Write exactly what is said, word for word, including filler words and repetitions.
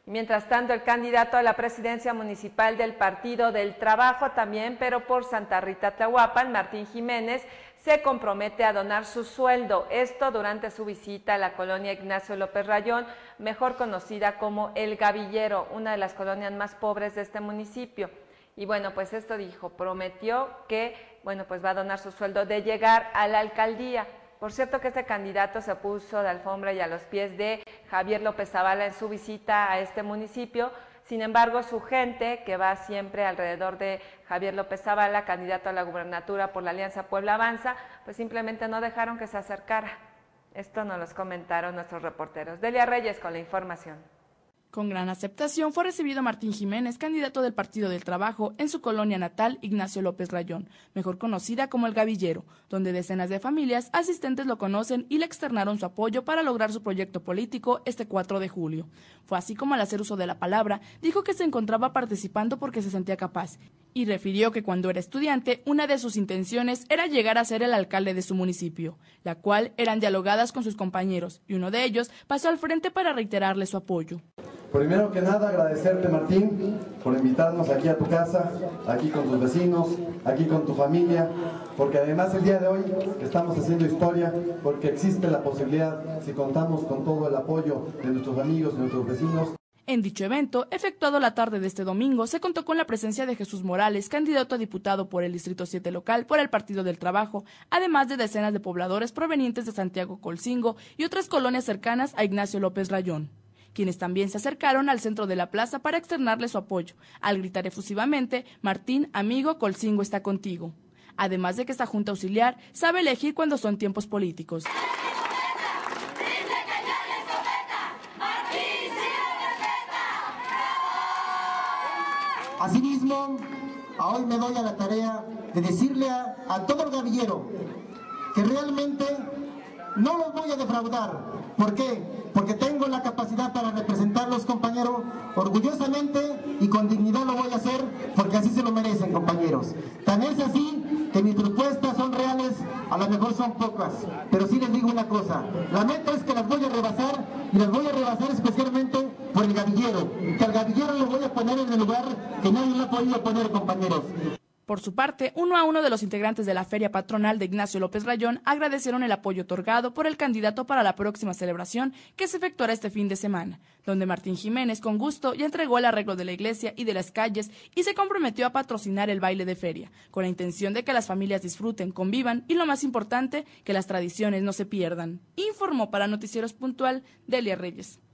Mientras tanto, el candidato a la presidencia municipal del Partido del Trabajo también, pero por Santa Rita Tlahuapan, Martín Jiménez, se compromete a donar su sueldo, esto durante su visita a la colonia Ignacio López Rayón, mejor conocida como El Gavillero, una de las colonias más pobres de este municipio. Y bueno, pues esto dijo, prometió que, bueno, pues va a donar su sueldo de llegar a la alcaldía. Por cierto que este candidato se puso de alfombra y a los pies de Javier López Zavala en su visita a este municipio. Sin embargo, su gente, que va siempre alrededor de Javier López Zavala, candidato a la gubernatura por la Alianza Puebla Avanza, pues simplemente no dejaron que se acercara. Esto nos lo comentaron nuestros reporteros. Delia Reyes con la información. Con gran aceptación fue recibido Martín Jiménez, candidato del Partido del Trabajo, en su colonia natal, Ignacio López Rayón, mejor conocida como El Gavillero, donde decenas de familias asistentes lo conocen y le externaron su apoyo para lograr su proyecto político este cuatro de julio. Fue así como, al hacer uso de la palabra, dijo que se encontraba participando porque se sentía capaz, y refirió que cuando era estudiante, una de sus intenciones era llegar a ser el alcalde de su municipio, la cual eran dialogadas con sus compañeros, y uno de ellos pasó al frente para reiterarle su apoyo. Primero que nada, agradecerte, Martín, por invitarnos aquí a tu casa, aquí con tus vecinos, aquí con tu familia, porque además el día de hoy estamos haciendo historia, porque existe la posibilidad, si contamos con todo el apoyo de nuestros amigos y nuestros vecinos. En dicho evento, efectuado la tarde de este domingo, se contó con la presencia de Jesús Morales, candidato a diputado por el Distrito siete local por el Partido del Trabajo, además de decenas de pobladores provenientes de Santiago Colcingo y otras colonias cercanas a Ignacio López Rayón, quienes también se acercaron al centro de la plaza para externarle su apoyo, al gritar efusivamente, Martín, amigo, Colcingo está contigo. Además de que esta junta auxiliar sabe elegir cuando son tiempos políticos. Asimismo, hoy me doy a la tarea de decirle a, a todo el gavillero que realmente no los voy a defraudar. ¿Por qué? Porque tengo la capacidad para representarlos, compañeros, orgullosamente y con dignidad lo voy a hacer, porque así se lo merecen, compañeros. Tan es así que mis propuestas son reales, a lo mejor son pocas, pero sí les digo una cosa, la meta es que las voy a rebasar, y las voy a rebasar especialmente por el gavillero, que al gavillero lo voy a poner en el lugar que nadie lo ha podido poner, compañeros. Por su parte, uno a uno de los integrantes de la Feria Patronal de Ignacio López Rayón agradecieron el apoyo otorgado por el candidato para la próxima celebración que se efectuará este fin de semana, donde Martín Jiménez con gusto ya entregó el arreglo de la iglesia y de las calles y se comprometió a patrocinar el baile de feria, con la intención de que las familias disfruten, convivan y, lo más importante, que las tradiciones no se pierdan. Informó para Noticieros Puntual, Delia Reyes.